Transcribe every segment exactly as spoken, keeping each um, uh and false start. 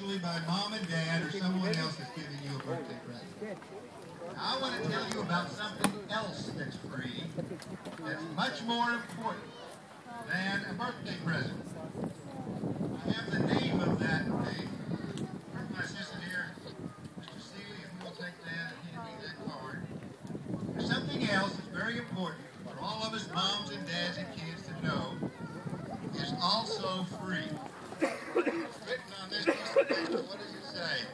usually by mom and dad or someone else that's giving you a birthday present. Now, I want to tell you about something else that's free, that's much more important than a birthday present. I have the name of that thing. Where's my assistant here? Mister Seeley, if you will take that and hand me that card. There's something else that's very important for all of us moms and dads and kids to know. Is also free. It's written on this piece of paper. What does it say?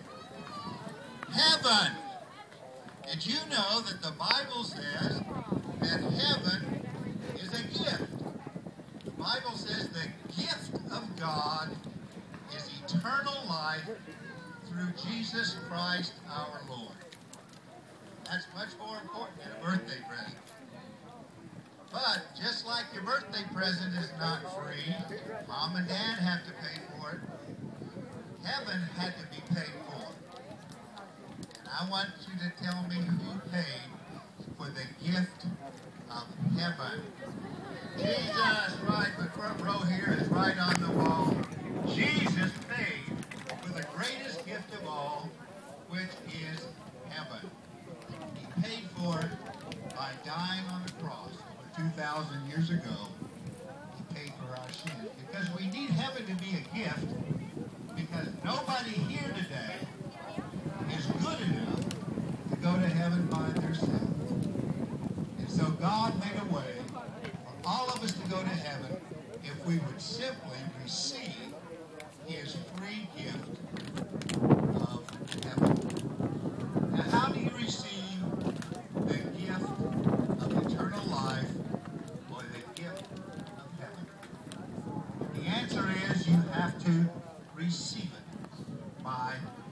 Heaven. Did you know that the Bible says that heaven is a gift? The Bible says the gift of God is eternal life through Jesus Christ our Lord. That's much more important than a birthday present. But just like your birthday present is not free, mom and dad have to pay for it. Heaven had to be paid for. And I want you to tell me who paid for the gift of heaven. Jesus, right, the front row here is right on the wall. Jesus paid for the greatest gift of all, which is heaven. He paid for it by dying on the cross two thousand years ago. He paid for our sins. Because we need heaven to be a gift, because nobody here today is good enough to go to heaven by themselves. And so God made a way for all of us to go to heaven if we would simply receive His free gift of heaven. Now, how do you receive the gift of eternal life or the gift of heaven? The answer is you have to receive it by